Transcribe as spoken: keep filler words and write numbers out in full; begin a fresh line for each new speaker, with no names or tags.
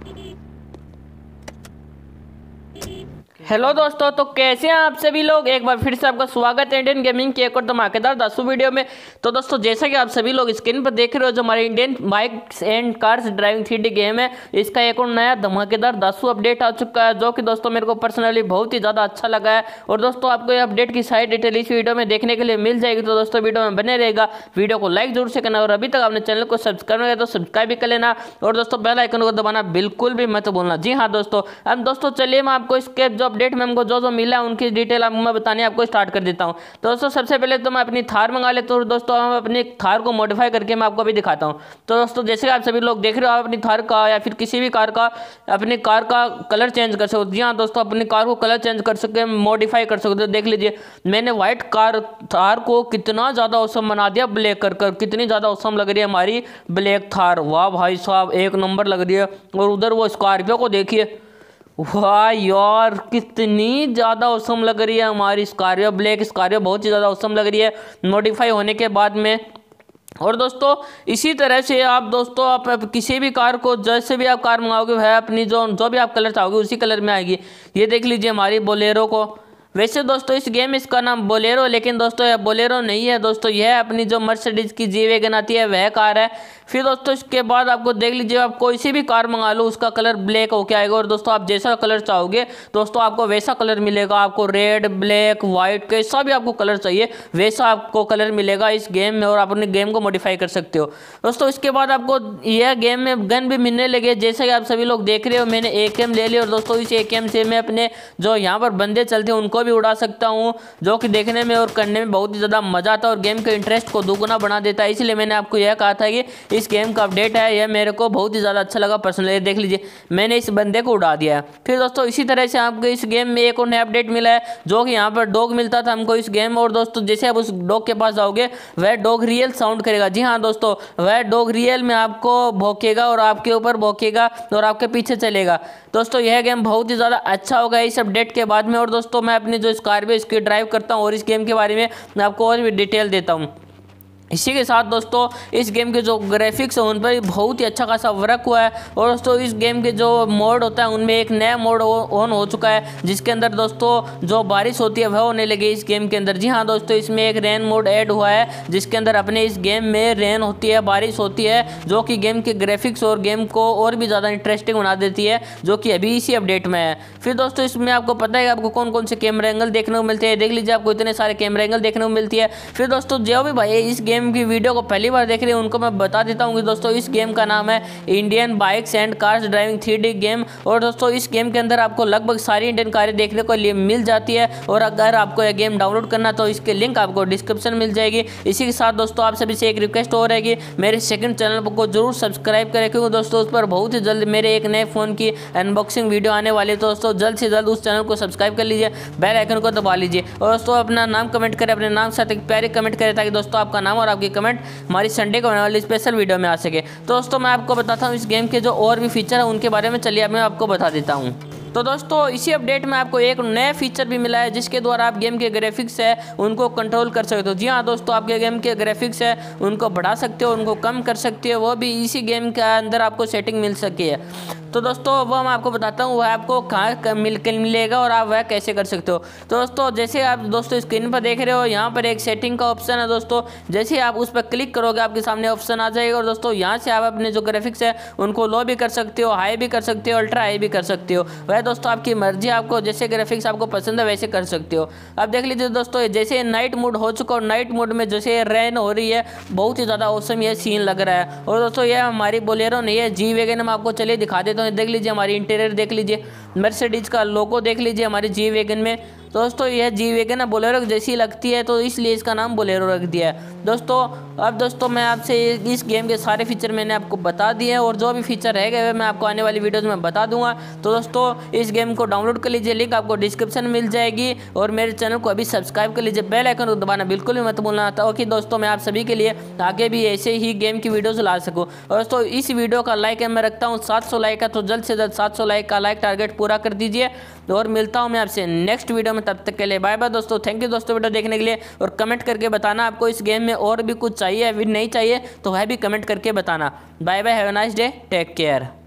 Hello दोस्तों, तो कैसे हैं आप सभी लोग। एक बार फिर से आपका स्वागत है इंडियन गेमिंग की एक और धमाकेदार दासू वीडियो में। तो दोस्तों, जैसा कि आप सभी लोग स्क्रीन पर देख रहे हो, जो हमारे Indian bikes and cars driving three D game है, इसका एक और नया धमाकेदार दासू अपडेट आ चुका है, जो कि दोस्तों मेरे को पर्सनली बहुत ही ज़्यादा अच्छा लगा है। और दोस्तों, आपको ये अपडेट की सारी डिटेल इस वीडियो में देखने के लिए मिल जाएगी। तो दोस्तों, वीडियो में बने रहेगा, वीडियो को लाइक जरूर से करना, और अभी तक आपने चैनल को सब्सक्राइब नहीं किया तो सब्सक्राइब भी कर लेना, और दोस्तों बेल आइकन को दबाना बिल्कुल भी मत भूलना। जी हाँ दोस्तों, अब दोस्तों चलिए मैं आपको इसके जो अपडेट में हमको जो जो मिला उनकी डिटेल आप मैं बताने आपको स्टार्ट कर देता हूं। तो दोस्तों, सबसे पहले तो मैं अपनी थार मंगा लेता हूं। दोस्तों, हम अपनी थार को मॉडिफाई करके मैं आपको अभी दिखाता हूं। तो दोस्तों, जैसे आप सभी लोग देख रहे हो, आप अपनी थार का या फिर किसी भी कार का अपनी कार का कलर चेंज कर सकते हो। जी हाँ दोस्तों, अपनी कार को कलर चेंज कर सकते हैं, मॉडिफाई कर सकते हो। देख लीजिए, मैंने व्हाइट कार थार को कितना ज़्यादा औसम बना दिया ब्लैक कर कर। कितनी ज़्यादा औसम लग रही है हमारी ब्लैक थार। वाह भाई साहब, एक नंबर लग रही है। और उधर वो स्कॉर्पियो को देखिए, वाह यार, कितनी ज़्यादा औसम लग रही है हमारी स्कॉर्पियो। ब्लैक स्कॉर्पियो बहुत ही ज़्यादा औसम लग रही है मॉडिफाई होने के बाद में। और दोस्तों, इसी तरह से आप दोस्तों आप किसी भी कार को जैसे भी आप कार मंगाओगे वह अपनी जो जो भी आप कलर चाहोगे उसी कलर में आएगी। ये देख लीजिए हमारी बोलेरो को। वैसे दोस्तों इस गेम में इसका नाम बोलेरो, लेकिन दोस्तों यह बोलेरो नहीं है दोस्तों, यह अपनी जो मर्सिडीज की जी वैगन आती है वह कार है। फिर दोस्तों इसके बाद आपको देख लीजिए, आप कोई सी भी कार मंगा लो उसका कलर ब्लैक होके आएगा। और दोस्तों, आप जैसा कलर चाहोगे दोस्तों आपको वैसा कलर मिलेगा। आपको रेड, ब्लैक, व्हाइट कैसा भी आपको कलर चाहिए वैसा आपको कलर मिलेगा इस गेम में, और आप अपने गेम को मॉडिफाई कर सकते हो। दोस्तों, इसके बाद आपको यह गेम में गन भी मिलने लगे, जैसे कि आप सभी लोग देख रहे हो। मैंने ए के एम ले लिया, और दोस्तों इस ए के एम से मैं अपने जो यहाँ पर बंदे चलते हैं उनको भी उड़ा सकता हूँ, जो कि देखने में और करने में बहुत ही ज़्यादा मजा आता है और गेम के इंटरेस्ट को दोगुना बना देता है। इसलिए मैंने आपको यह कहा था कि इस गेम का अपडेट है, यह मेरे को बहुत ही ज़्यादा अच्छा लगा पर्सनली। देख लीजिए, मैंने इस बंदे को उड़ा दिया है। फिर दोस्तों, इसी तरह से आपको इस गेम में एक और नया अपडेट मिला है, जो कि यहाँ पर डॉग मिलता था हमको इस गेम में। और दोस्तों, जैसे आप उस डॉग के पास जाओगे वह डॉग रियल साउंड करेगा। जी हाँ दोस्तों, वह डॉग रियल में आपको भौंकेगा और आपके ऊपर भौंकेगा और आपके पीछे चलेगा। दोस्तों, यह गेम बहुत ही ज़्यादा अच्छा होगा इस अपडेट के बाद में। और दोस्तों, मैं अपनी जो स्कॉर्पियो इसकी ड्राइव करता हूँ और इस गेम के बारे में मैं आपको और भी डिटेल देता हूँ। इसी के साथ दोस्तों, इस गेम के जो ग्राफिक्स है उन पर बहुत ही अच्छा खासा वर्क हुआ है। और दोस्तों, इस गेम के जो मोड होता है उनमें एक नया मोड ऑन हो चुका है, जिसके अंदर दोस्तों जो बारिश होती है वह होने लगी इस गेम के अंदर। जी हाँ दोस्तों, इसमें एक रेन मोड ऐड हुआ है, जिसके अंदर अपने इस गेम में रेन होती है, बारिश होती है, जो कि गेम के ग्राफिक्स और गेम को और भी ज़्यादा इंटरेस्टिंग बना देती है, जो कि अभी इसी अपडेट में है। फिर दोस्तों, इसमें आपको पता है आपको कौन कौन से कैमरा एंगल देखने को मिलते हैं। देख लीजिए, आपको इतने सारे कैमरा एंगल देखने को मिलती है। फिर दोस्तों, जो भी भाई इस गेम की वीडियो को पहली बार देख रहे हैं उनको मैं बता देता हूँ कि दोस्तों इस गेम का नाम है Indian bikes and cars driving three D game. और दोस्तों, इस गेम के अंदर आपको लगभग सारी इंडियन कारें देखने को लिए मिल जाती है। और अगर आपको यह गेम डाउनलोड करना तो इसके लिंक आपको डिस्क्रिप्शन में मिल जाएगी। इसी के साथ दोस्तों, आप सभी से एक रिक्वेस्ट हो रहेगी, मेरे सेकंड चैनल को जरूर सब्सक्राइब करें, क्योंकि दोस्तों उस पर बहुत ही जल्द मेरे एक नए फ़ोन की अनबॉक्सिंग वीडियो आने वाली है। तो दोस्तों, जल्द से जल्द उस चैनल को सब्सक्राइब कर लीजिए, बेल आइकन को दबा लीजिए, और दोस्तों अपना नाम कमेंट करें, अपने नाम के साथ एक प्यारे कमेंट करें, ताकि दोस्तों आपका नाम और आपकी कमेंट हमारी संडे को वाली स्पेशल वीडियो में आ सके। तो दोस्तों, मैं आपको बताता हूँ इस गेम के जो और भी फीचर है उनके बारे में। चलिए अब मैं आपको बता देता हूँ। तो दोस्तों, इसी अपडेट में आपको एक नया फीचर भी मिला है, जिसके द्वारा आप गेम के ग्राफिक्स है उनको कंट्रोल कर सकते हो। जी हाँ दोस्तों, आपके गेम के ग्राफिक्स है उनको बढ़ा सकते हो, उनको कम कर सकते हो, वो भी इसी गेम के अंदर आपको सेटिंग मिल सकी है। तो दोस्तों, वो मैं आपको बताता हूँ वह आपको कहाँ मिल मिलेगा और आप वह कैसे कर सकते हो। तो दोस्तों, जैसे आप दोस्तों स्क्रीन पर देख रहे हो, यहाँ पर एक सेटिंग का ऑप्शन है दोस्तों। जैसे आप उस पर क्लिक करोगे आपके सामने ऑप्शन आ जाएगा। और दोस्तों, यहाँ से आप अपने जो ग्राफिक्स है उनको लो भी कर सकते हो, हाई भी कर सकते हो, अल्ट्रा हाई भी कर सकते हो। वह दोस्तों आपकी मर्जी, आपको जैसे ग्राफिक्स आपको पसंद है वैसे कर सकते हो। अब देख लीजिए दोस्तों, जैसे नाइट मोड हो चुका और नाइट मोड में जैसे रेन हो रही है, बहुत ही ज़्यादा औसम ये सीन लग रहा है। और दोस्तों, यह हमारी बोलेरो नहीं है, जी वैगन हम आपको चलिए दिखा देता हूँ। देख लीजिए, हमारी इंटीरियर देख लीजिए, मर्सिडीज का लोगो देख लीजिए हमारी जी वैगन में। दोस्तों, यह जी वैगन है बोलेरो जैसी लगती है, तो इसलिए इसका नाम बोलेरो रख दिया है दोस्तों। अब दोस्तों, मैं आपसे इस गेम के सारे फीचर मैंने आपको बता दिए हैं, और जो भी फीचर रह गए मैं आपको आने वाली वीडियोज़ में बता दूंगा। तो दोस्तों, इस गेम को डाउनलोड कर लीजिए, लिंक आपको डिस्क्रिप्शन में मिल जाएगी। और मेरे चैनल को अभी सब्सक्राइब कर लीजिए, बेल आइकन को दबाना बिल्कुल भी मत भूलना, ताकि दोस्तों मैं आप सभी के लिए आगे भी ऐसे ही गेम की वीडियोज़ ला सकूँ। और दोस्तों, इस वीडियो का लाइक मैं रखता हूँ सात सौ लाइक का, तो जल्द से जल्द सात सौ लाइक का लाइक टारगेट पूरा कर दीजिए। और मिलता हूँ मैं आपसे नेक्स्ट वीडियो में, तब तक के लिए बाय बाय दोस्तों। थैंक यू दोस्तों वीडियो देखने के लिए, और कमेंट करके बताना आपको इस गेम में और भी कुछ चाहिए या फिर नहीं चाहिए, तो वह भी कमेंट करके बताना। Bye bye, have a nice day, take care.